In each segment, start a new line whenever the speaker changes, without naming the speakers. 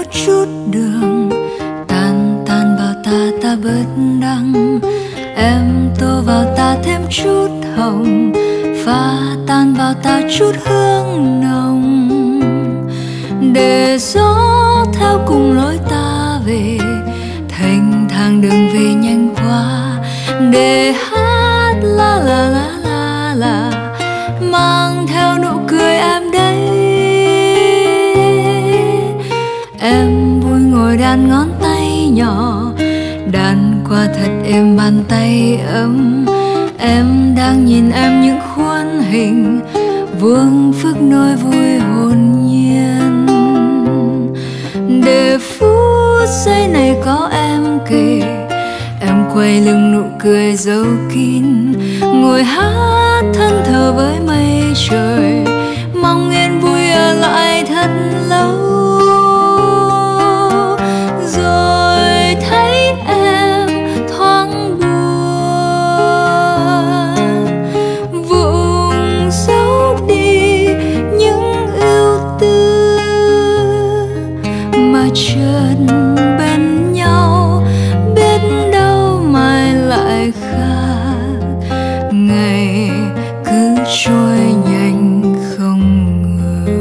chút đường, tan tan vào ta bớt đắng. Em tô vào ta thêm chút hồng, pha tan vào ta chút hương nồng. Để gió theo cùng lối ta về, thành thang đường về nhanh qua. Để hát la la la la la, mang theo nụ cười em đây. Em vui ngồi đàn ngón tay nhỏ, đàn qua thật êm bàn tay ấm. Em đang nhìn em những khuôn hình, vương phức nỗi vui hồn nhiên. Để phút giây này có em kề, em quay lưng nụ cười giấu kín, ngồi hát thân thờ với mây trời, mong yên vui ở lại thật lâu. Rồi thấy em thoáng buồn, vùng giấu đi những ưu tư, mà chợt bên nhau biết đâu mai lại khác. Ngày cứ trôi nhanh không ngờ.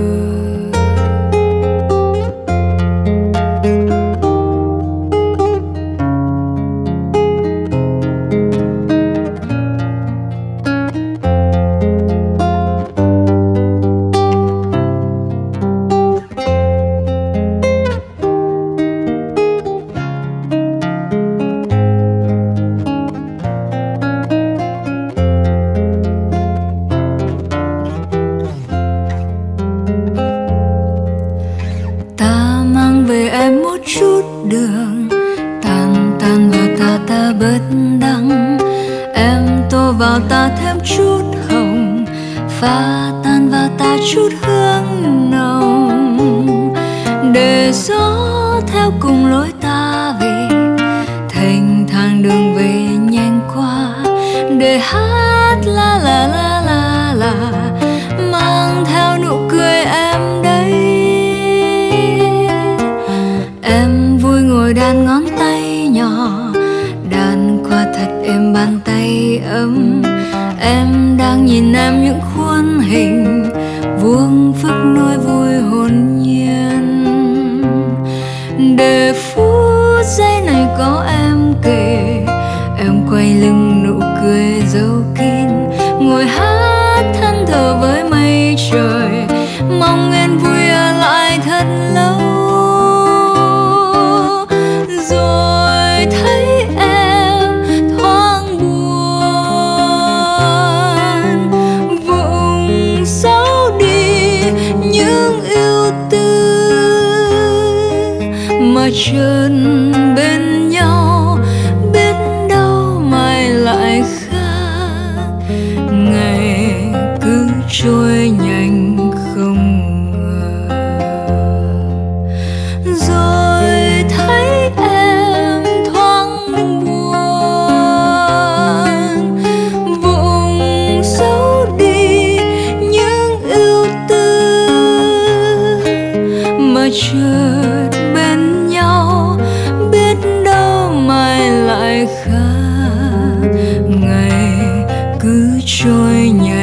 Ta mang về em một chút đường, tan tan vào ta bớt đắng. Em tô vào ta thêm chút hồng, pha tan vào ta chút hương nồng. Để gió theo cùng lối ta về, thành thang đường về nhanh qua. Để hát la la la la la, mang theo nụ cười em đây. Em vui ngồi đàn ngón tay nhỏ, đàn qua thật êm bàn tay ấm. Em đang nhìn em những khuôn hình, vuông phức nỗi vui hồn nhiên. Để phút giây này có em kề, em quay lưng nụ cười giấu kín, ngồi hát thân thờ với mây trời, mong yên vui ở lại thật lâu. Rồi thấy em thoáng buồn, vùng giấu đi những ưu tư, mà chợt bên nhau biết đâu mai lại khác. Ngày cứ trôi nhanh không ngờ. Rồi thấy em thoáng buồn, vùng giấu đi những ưu tư, mà chợt bên nhau biết đâu mai lại khác. Ngày cứ trôi nhanh